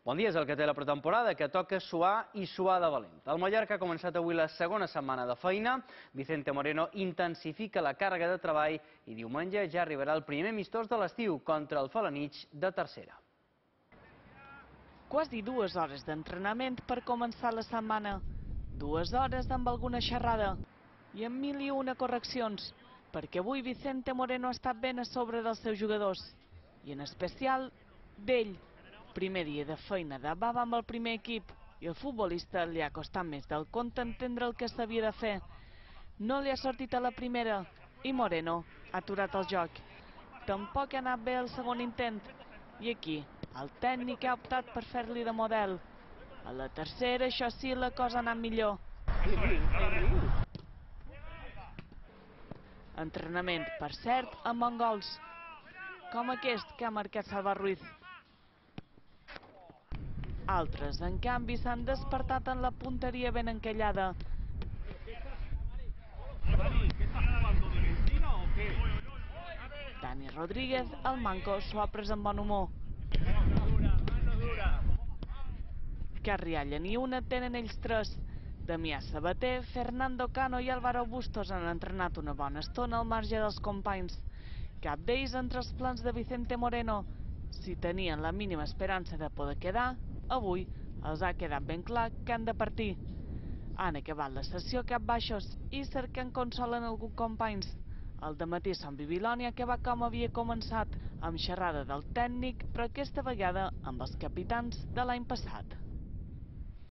Bon dia, és el que té la pretemporada, que toca suar i suar de valent. El Mallorca ha començat avui la segona setmana de feina. Vicente Moreno intensifica la càrrega de treball i diumenge ja arribarà el primer amistós de l'estiu contra el Felanitx de tercera. Quasi 2 hores d'entrenament per començar la setmana. 2 hores amb alguna xerrada i amb 1001 correccions, perquè avui Vicente Moreno ha estat ben a sobre dels seus jugadors, i en especial d'ell. Primer dia de feina de bava amb el primer equip i el futbolista li ha costat més del compte entendre el que s'havia de fer. No li ha sortit a la primera i Moreno ha aturat el joc. Tampoc ha anat bé el segon intent i aquí el tècnic ha optat per fer-li de model. A la tercera, això sí, la cosa ha anat millor. Entrenament, per cert, amb mongols, com aquest que ha marcat Salva Ruiz. Altres, en canvi, s'han despertat en la punteria ben encallada. Dani Rodríguez, el manco, s'ho ha pres amb bon humor. Carrialla ni una tenen ells tres. Damià Sabater, Fernando Cano i Álvaro Bustos han entrenat una bona estona al marge dels companys. Cap d'ells entre els plans de Vicente Moreno. Si tenien la mínima esperança de poder quedar, avui els ha quedat ben clar que han de partir. Han acabat la sessió cap baixos i cercant consol en alguns companys. El dematí són Bibilònia, que va com havia començat, amb xerrada del tècnic, però aquesta vegada amb els capitans de l'any passat.